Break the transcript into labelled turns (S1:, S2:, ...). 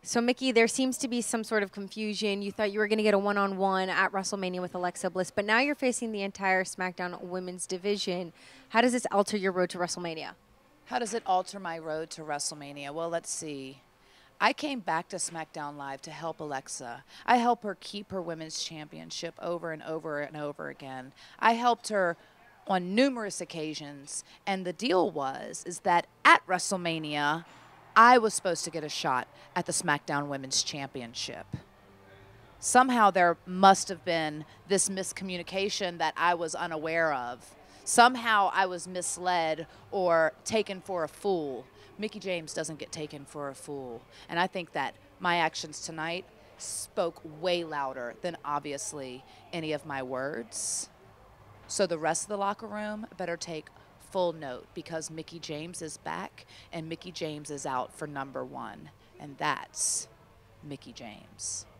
S1: So, Mickie, there seems to be some sort of confusion. You thought you were going to get a one-on-one at WrestleMania with Alexa Bliss, but now you're facing the entire SmackDown women's division. How does this alter your road to WrestleMania?
S2: How does it alter my road to WrestleMania? Well, let's see. I came back to SmackDown Live to help Alexa. I helped her keep her women's championship over and over and over again. I helped her on numerous occasions, and the deal is that at WrestleMania, I was supposed to get a shot at the SmackDown Women's Championship. Somehow there must have been this miscommunication that I was unaware of. Somehow I was misled or taken for a fool. Mickie James doesn't get taken for a fool. And I think that my actions tonight spoke way louder than obviously any of my words. So the rest of the locker room better take full note, because Mickie James is back and Mickie James is out for #1. And that's Mickie James.